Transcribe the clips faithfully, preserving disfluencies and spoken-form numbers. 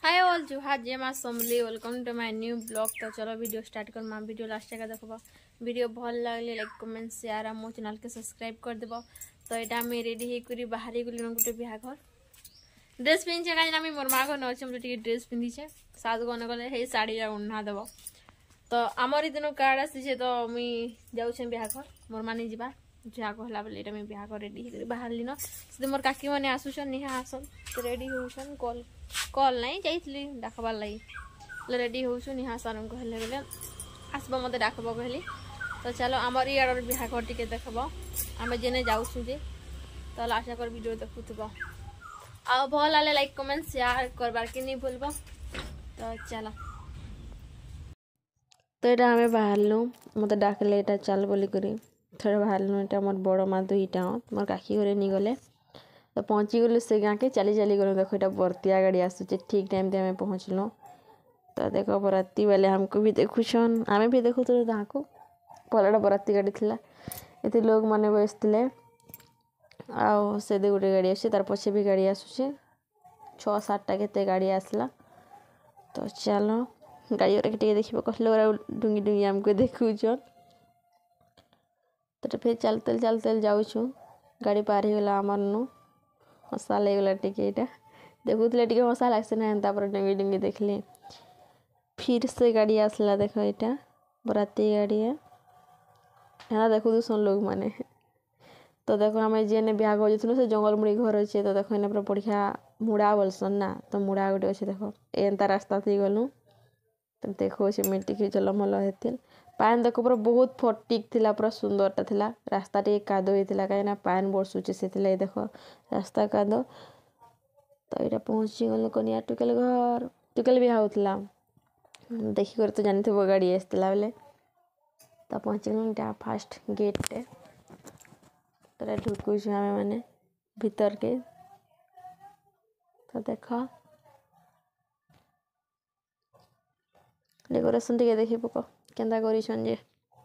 Hi all जुहार जय माँ Samli welcome to my new blog. तो चलो वीडियो स्टार्ट कर माँ वीडियो लास्ट का देखब वीडियो भल लगले लाइक कमेंट शेयर आ मो चैनल के सब्सक्राइब कर देब। तो यहाँ मैं रेडी होकर बाहरी गली गोटे बिहा घर ड्रेस पिंधे कहीं मोर माँ घर नचे ड्रेस पिंधिचे सात गने गले हे शाढ़ी जा उन्हा देव। तो आमर दिन कार्ड आसी तो मुई जाऊे बिहा घर मोर मानी जा जहाँ कहला बेले ये बिहा घर रेडी बाहर न से मोर काकी मैंने आसुन निहा आसन तो रेडी होसन कल कल नहीं जाइली डाकबार लगी रेडी होसु निहा सार कहले बेले आसब मत डाकब कहली। तो चलो आमर इार बिहा घर टी देखब आम जेने जाऊँ जे तो लास्ट कर वीडियो देखुब आ भल आले लाइक कमेंट शेयर करबार के नहीं भूलब। तो चलो तो यहाँ आम बाहरलु मत डाकले यहाँ चल बोलिक थोड़ा बाहरलु यहाँ मोर बड़ माँ दुईटा मोर काकी घरे नहीं गले तो पहुँची गलु से गाँ के चली चली गलु। देखो यहाँ बरतिया गाड़ी आसूचे ठीक टाइम से आम पहुँचलु। तो देखो बराती वाले हमको भी देखुन आम भी देखु को पलटा बराती गाड़ी थी ये लोग मैंने बसते आउ से गोटे गाड़ी आसे तार पछे भी गाड़ी आसूचे छः सातटा के गाड़ी आसला। तो चलो गाड़ी टे देख कहले डुंगी डुंगी आमको देखुन। तो फिर चलते चलते जाऊँ गाड़ी पार हो गला आमर नु हसा लगला टिके यहाँ देखुले टे हसा लगसे ना तापर डुंगी डुंगी देखली फिर से गाड़ी आसला। देखो यहाँ बराती गाड़ी है यहाँ देखु सन लोग माने। तो देखो आम जेने बिहा घर जाऊँ से जंगल मुड़ी घर अच्छे तो देखो पूरा बढ़िया मुड़ा बोलसन ना तो मुड़ा गोटे अच्छे देखो एनता रास्ता थी गलु तो देखो से मिट्टी जलमल होती पान देखो पूरा बहुत फटिक थिला पूरा सुंदरटा थिला रास्ता टे कादो होता कहीं पान बरसुचे से देखो रास्ता कादो। तो यहाँ पहुँची गलु कनिया टुकेल घर टुकेल बिहा होता देखिक तो जानी थे गाड़ी आसला बेले। तो पहुँची गलु यहाँ फास्ट गेट टे तो ढुकु आम मैंने भीतर के। तो देख डेकोरेशन टे देखी पक केन्ता करिछन जे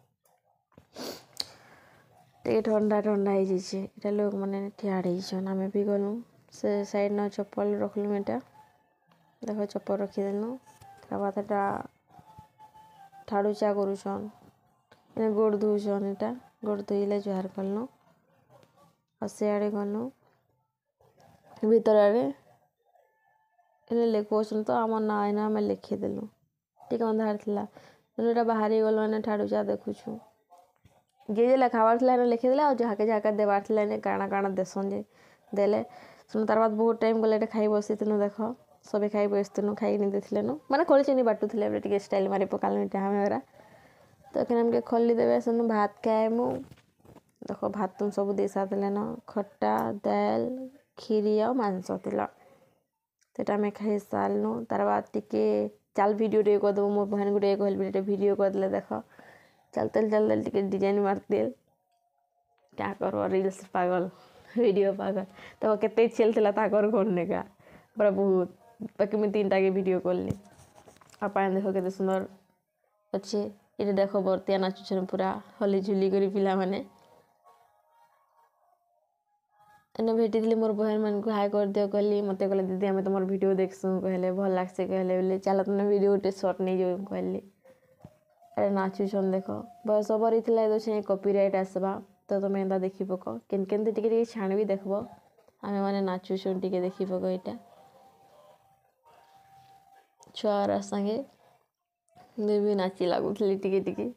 टे ठंडा ठंडा हो जाए लोग मैंने ठियाड़न आम भी गलु से साइड न चप्पल रखलु यहाँ देख चप्पल रखीदेलु बाद ठाड़ूचा करुछन इन्हें गोड़ धोचन यहाँ गोड़ धोइले जुहार कलु और सियाड़े गलु भीतर आड़े इन्हें लिखुन तो आम ना इना आम लिखिदेलु टी अंधार था बाहर गल मैंने ठाड़ूचा देखुछु जे जे लिखाबार था लिखिदे और जहाँ के जहाँ देवार था काଣା काଣା देसन जे देले सुन तार बाद बहुत टाइम गले खाई बसी देख सबे खाई बसनु खाई नहीं देते मैंने खोली चीनी बाटुले टे स्टाइल मारी पकाल हमें तो क्या आमके खोली देवे सुन भात खाए मु देख भात तुम सब दे सारे न खट्टा दाल खीरी और मांस थिला तो आम खाई सारू तार बाद टिके चल वीडियो टे करदे मोर बहन गुटे कहल वीडियो करदे देख चलते चलते टिके डिजाइन मारते क्या कर रील्स पागल वीडियो पागल तो केते चलता ताकर करने का पूरा बहुत बाकी मुझे तीन टा के वीडियो करली आ पान देख के सुंदर अच्छे ये देख बरतिया नाचुन पूरा हली झुली कर पिला माने एने भेटी थी मोर बहन मान को हाई कर दियो कहली मत कहले दीदी आम तुम वीडियो देखसु कहले भल लगसे कहले बोले चल तुमने वीडियो गोटे सर्ट नहीं जाऊ कहली अरे नाचुन देख बस ओवर ही कॉपीराइट आसवा तो तुम एंता देखी पक केन केनते टिके टिके छाण भी देखब आमे माने नाचुन टिके देखी पक यहाँ छुआर संगे भी नाची लगुली टिके टिके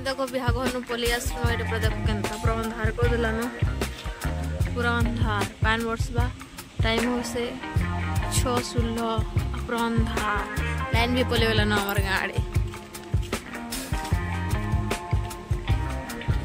देखो बिहा घर पलि आसनु ये पूरा देखो केनता पूरा अंधार कर दिलान पूरा अंधार पान बरसबा टाइम हो से छः षोलह पूरा अंधार लाइन भी पलि गलान हमार गाड़ी।